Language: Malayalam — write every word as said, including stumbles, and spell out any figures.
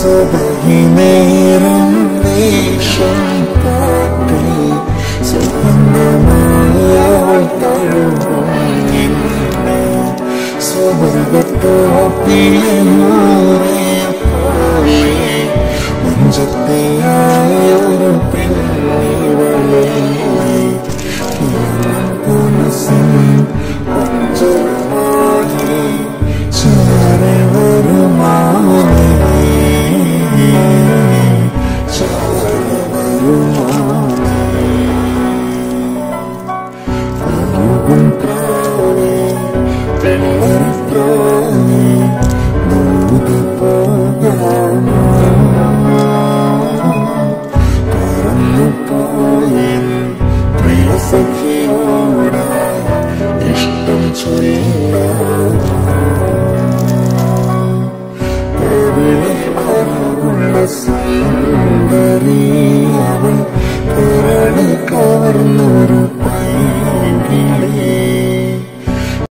സുബഹിനേരം വേഷം കാട്ടി സുഗന്ധമായവൾ തഴുകും എന്നെ സുവർഗത്തോപ്പിലൂറെ പോലെ മഞ്ചത്തെയായൊരു പെണ്ണിവളെ മനസ്സിൻ അഞ്ചലമായി ചാരെ വരുമാനേ ചാരെ വരുമാനേ അഴുകും പ്രാണേ പെണ്ണറപ്രാണേ മൂടി പോകാനോ പറന്നു പോയൻ പ്രിയ സഖിയോടായി ഇഷ്ടം ചൊല്ലാനോ സുന്ദരി അവൾ